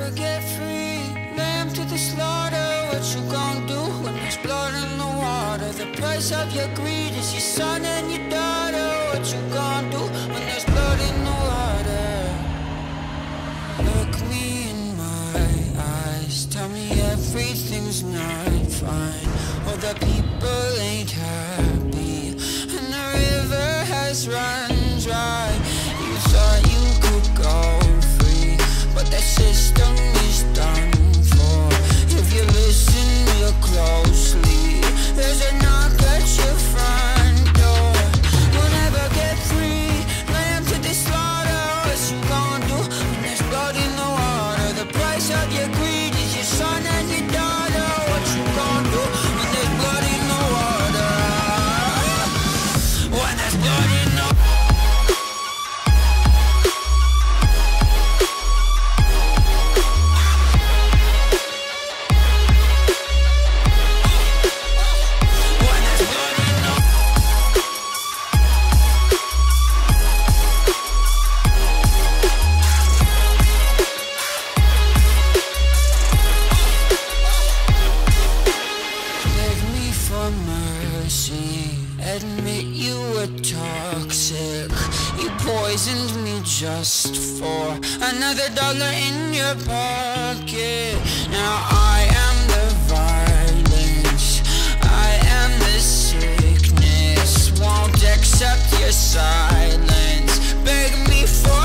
never get free. Lamb to the slaughter, what you gon' do when there's blood in the water? The price of your greed is your son and your daughter. What you gon' do when there's blood in the water? Look me in my eyes, tell me everything's not fine. All the people ain't happy, and the river has run dry. You thought you could go free, but that system is done for. If you listen real closely, there's a knock at your front door. You'll never get free. Lamb to the slaughter, what you gon' do when there's blood in the water? The price of your greed is your son and your daughter. What you gon' do when there's blood in the water? When there's blood in the water. Admit you were toxic. You poisoned me just for another dollar in your pocket. Now I am the violence, I am the sickness. Won't accept your silence. Beg me for